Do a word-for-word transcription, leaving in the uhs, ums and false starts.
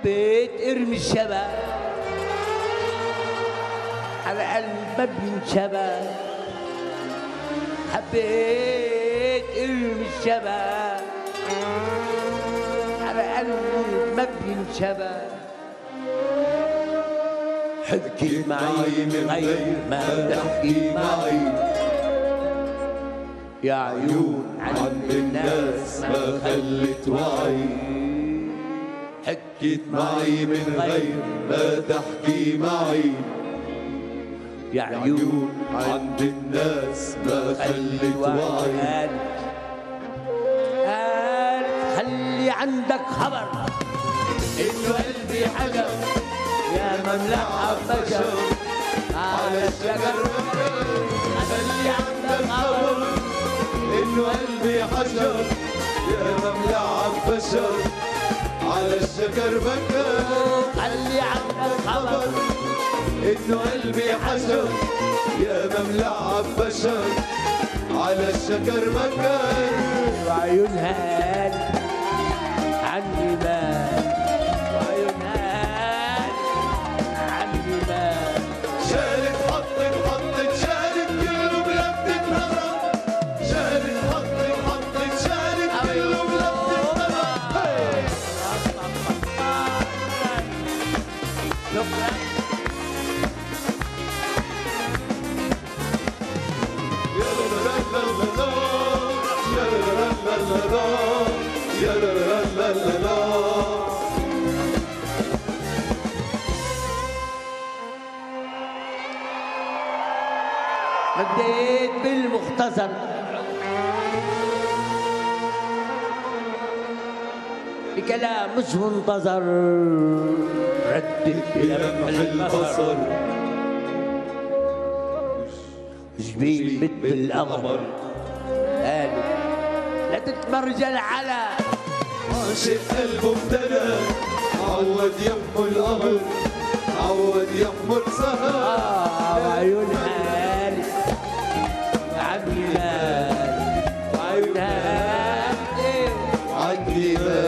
حبيت ارمي الشبك على قلب ما بينشبك، حبيت ارمي الشبك على قلب ما بينشبك. حكي معي من غير ما تحكي معي يا عيون عند الناس ما خلت وعي. حكيت معي من غير ما تحكي معي يا عيون عند الناس ما خلت وعي. قالت خلي عندك خبر إنه قلبي حجر يا مملحة بشر على الشجر. خلي عندك خبر إنه قلبي حجر يا مملحة بشر على الشجر بكر. خلي عندك خبر إنه قلبي حجر يا مملحة بشر على الشجر بكر. وعيونها عني مال، وعيونها عني مال. شالت حطت حطت شالت كله بلفتة نظرة. شالت حطت حطت شالت كله بلفتة نظرة. شكرا. يا لا لا لا لا يا لا لا لا لا يا لا لا لا لا. بديت بالمختصر بكلام مش منتظر، ردت بلمح البصر جبين مثل القمر. قالوا لا تتمرجل على عاشق قلبه ابتلى عود يحمل القمر عود يحمل سهر. آه وعيونها عمي مال، وعيونها عندي مال